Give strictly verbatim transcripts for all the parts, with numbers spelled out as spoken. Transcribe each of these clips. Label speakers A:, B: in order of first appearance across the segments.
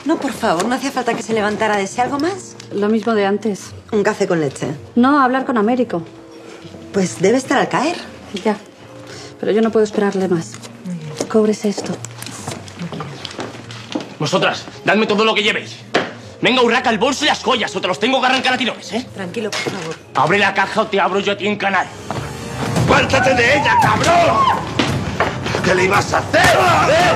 A: No, por favor, no hacía falta que se levantara. ¿Desea algo más?
B: Lo mismo de antes.
A: Un café con leche.
B: No, hablar con Américo.
A: Pues debe estar al caer.
B: Ya. Pero yo no puedo esperarle más. Cóbrese esto.
C: Vosotras, dadme todo lo que llevéis. Venga, Urraca, el bolso y las joyas, o te los tengo que arrancar a tirones, ¿eh?
A: Tranquilo, por favor.
C: Abre la caja o te abro yo a ti en canal.
D: ¡Suéltate de ella, cabrón! ¿Qué le ibas a hacer? ¿Eh?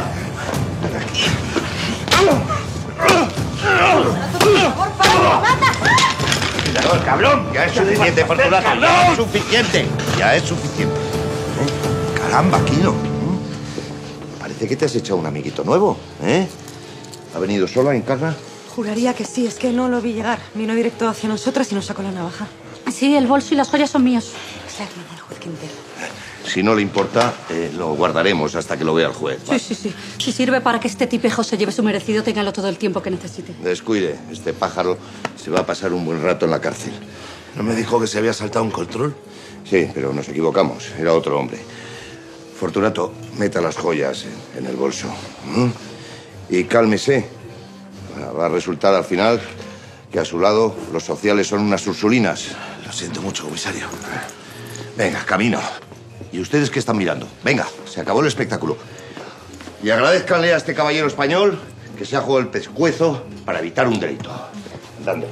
A: ¡Por favor, mata!
D: Cuidado, cabrón. Ya es suficiente, Fortunato. Ya es suficiente. Ya es suficiente. ¿Eh? Caramba, Kino. ¿Mm? Parece que te has echado un amiguito nuevo, ¿eh? ¿Ha venido sola en casa?
A: Juraría que sí, es que no lo vi llegar. Vino directo hacia nosotras y nos sacó la navaja.
B: Sí, el bolso y las joyas son míos.
A: Es la hermana del juez Quintero.
D: Si no le importa, eh, lo guardaremos hasta que lo vea el juez.
B: Sí, sí, sí. Si sirve para que este tipejo se lleve su merecido, téngalo todo el tiempo que necesite.
D: Descuide, este pájaro se va a pasar un buen rato en la cárcel.
E: ¿No me dijo que se había saltado un control?
D: Sí, pero nos equivocamos. Era otro hombre. Fortunato, meta las joyas en, en el bolso. ¿Mm? Y cálmese. Va a resultar al final que a su lado los sociales son unas ursulinas.
E: Lo siento mucho, comisario.
D: Venga, camino. ¿Y ustedes qué están mirando? Venga, se acabó el espectáculo. Y agradezcanle a este caballero español que se ha jugado el pescuezo para evitar un delito. Andando.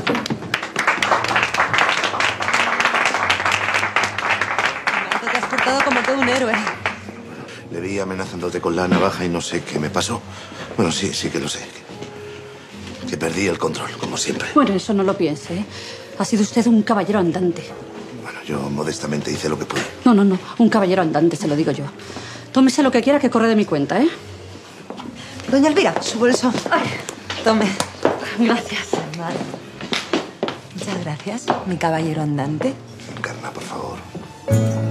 A: Te has portado como todo un héroe.
E: Le vi amenazándote con la navaja y no sé qué me pasó. Bueno, sí, sí que lo sé. Que perdí el control, como siempre.
B: Bueno, eso no lo piense, ¿eh? Ha sido usted un caballero andante.
E: Bueno, yo modestamente hice lo que pude.
B: No, no, no. Un caballero andante, se lo digo yo. Tómese lo que quiera que corre de mi cuenta, ¿eh?
A: Doña Elvira, su bolso. Ay, tome.
B: Gracias.
A: Vale. Muchas gracias, mi caballero andante.
E: Encarna, por favor.